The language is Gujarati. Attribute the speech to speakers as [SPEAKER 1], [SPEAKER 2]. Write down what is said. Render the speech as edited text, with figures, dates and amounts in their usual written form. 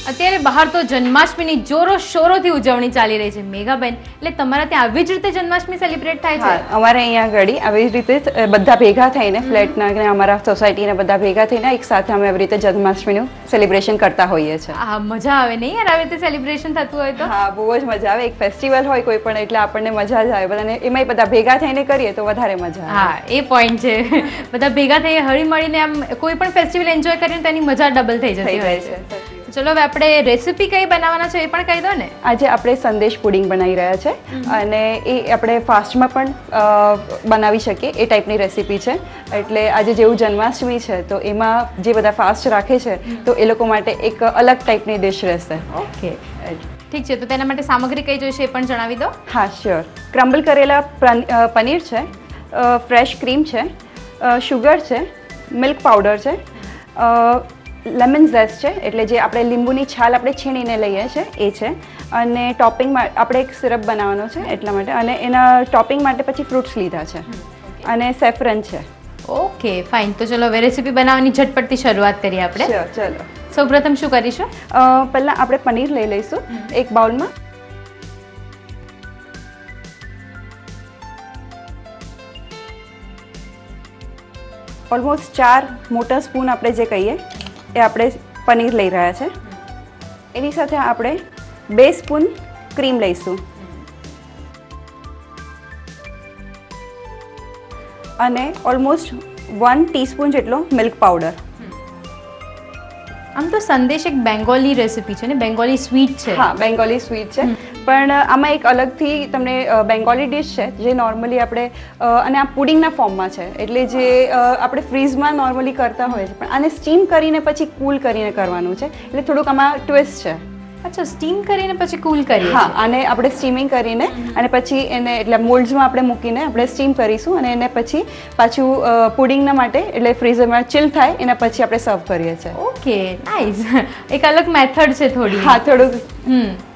[SPEAKER 1] અત્યારે બહાર તો જન્માષ્ટમીની જોરો શોરોથી ઉજવણી ચાલી રહી છે મેઘાબેન, એટલે તમારા ત્યાં આવી જ રીતે જન્માષ્ટમી સેલિબ્રેટ થાય છે?
[SPEAKER 2] અમારે અહીંયા આગળ આવી જ રીતે બધા ભેગા થઈને ફ્લેટના અને અમારા સોસાયટીના બધા ભેગા થઈને એક સાથે અમે આવી રીતે જન્માષ્ટમીનું સેલિબ્રેશન કરતા હોઈએ છીએ.
[SPEAKER 1] હા, મજા આવે નહીં યાર આવી રીતે સેલિબ્રેશન થતું હોય તો?
[SPEAKER 2] હા, બહુ જ મજા આવે. એક ફેસ્ટિવલ હોય કોઈ પણ એટલે આપણને મજા જ આવે બધાને, એમાંય બધા ભેગા થઈને કરીએ તો વધારે મજા આવે.
[SPEAKER 1] હા, એ પોઈન્ટ છે. બધા ભેગા થઈ હળી મળીને આમ કોઈ પણ ફેસ્ટિવલ એન્જોય કરીને તેની મજા ડબલ થઈ જતી હોય છે. ચલો હવે આપણે રેસીપી કઈ બનાવવાના છે એ પણ કહી દો ને.
[SPEAKER 2] આજે આપણે સંદેશ પુડિંગ બનાવી રહ્યા છે અને એ આપણે ફાસ્ટમાં પણ બનાવી શકીએ એ ટાઈપની રેસીપી છે. એટલે આજે જેવું જન્માષ્ટમી છે તો એમાં જે બધા ફાસ્ટ રાખે છે તો એ લોકો માટે એક અલગ ટાઈપની ડિશ રહેશે.
[SPEAKER 1] ઓકે, ઠીક છે. તો તેના માટે સામગ્રી કઈ જોઈશે એ પણ જણાવી દો.
[SPEAKER 2] હા, શ્યોર. ક્રમ્બલ કરેલા પનીર છે, ફ્રેશ ક્રીમ છે, શુગર છે, મિલ્ક પાવડર છે, લેમન ઝેસ્ટ છે એટલે જે આપણે લીંબુની છાલ આપણે છીણીને લઈએ છીએ એ છે, અને ટોપિંગમાં આપણે એક સિરપ બનાવવાનો છે એટલા માટે, અને એના ટોપિંગ માટે પછી ફ્રૂટ્સ લીધા છે, અને સેફરન છે.
[SPEAKER 1] Okay, fine. તો ચલો હવે રેસીપી બનાવવાની ઝટપટથી શરૂઆત કરીએ આપણે.
[SPEAKER 2] ચલો.
[SPEAKER 1] સૌપ્રથમ શું કરીશું?
[SPEAKER 2] પહેલાં આપણે પનીર લઈ લઈશું એક બાઉલમાં. ઓલમોસ્ટ 4 મોટા સ્પૂન આપણે જે કહીએ એ આપણે પનીર લઈ રહ્યા છે. એની સાથે આપણે 2 સ્પૂન ક્રીમ લઈશું અને ઓલમોસ્ટ 1 ટીસ્પૂન જેટલો મિલ્ક પાવડર.
[SPEAKER 1] આમ તો સંદેશ એક બેંગોલી રેસીપી છે ને, બેંગોલી સ્વીટ છે.
[SPEAKER 2] હા, બેંગોલી સ્વીટ છે, પણ આમાં એક અલગથી તમને બેંગોલી ડિશ છે જે નોર્મલી આપણે અને આ પુડિંગના ફોર્મમાં છે, એટલે જે આપણે ફ્રીઝમાં નોર્મલી કરતા હોય છે પણ આને સ્ટીમ કરીને પછી કૂલ કરીને કરવાનું છે, એટલે થોડુંક આમાં ટ્વિસ્ટ છે.
[SPEAKER 1] અચ્છા, સ્ટીમ કરીને પછી કૂલ કરીએ?
[SPEAKER 2] હા, આને આપણે સ્ટીમિંગ કરીને અને પછી એને એટલે મોલ્ડ્સમાં આપણે મૂકીને આપણે સ્ટીમ કરીશું અને એને પછી પાછું પુડિંગના માટે એટલે ફ્રીઝરમાં ચિલ થાય એના પછી આપણે સર્વ કરીએ છીએ.
[SPEAKER 1] Okay, nice. એક અલગ મેથડ છે થોડી.
[SPEAKER 2] હા, થોડુંક.